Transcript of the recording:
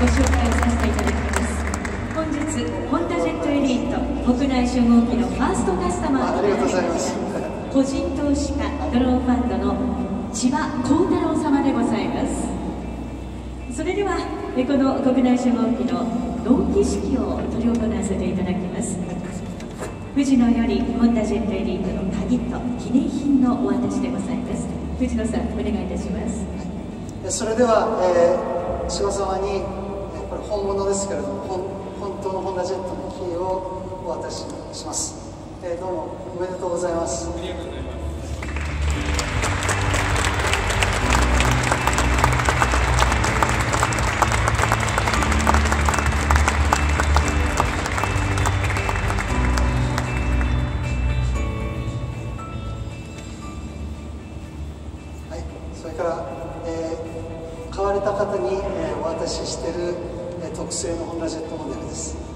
ご紹介をさせていただきます。本日ホンダジェットエリート国内初号機のファーストカスタマーとなりました個人投資家ドローンファンドの千葉幸太郎様でございます。それではこの国内初号機の同期式を執り行わせていただきます。藤野よりホンダジェットエリートの鍵と記念品のお渡しでございます。藤野さん、お願いいたします。 それでは、千葉様にこれ本物ですけれども本当のホンダジェットのキーをお渡しします。どうもおめでとうございます。ありがとうございます。それから、買われた方に、お渡ししている、特製のホンダジェットモデルです。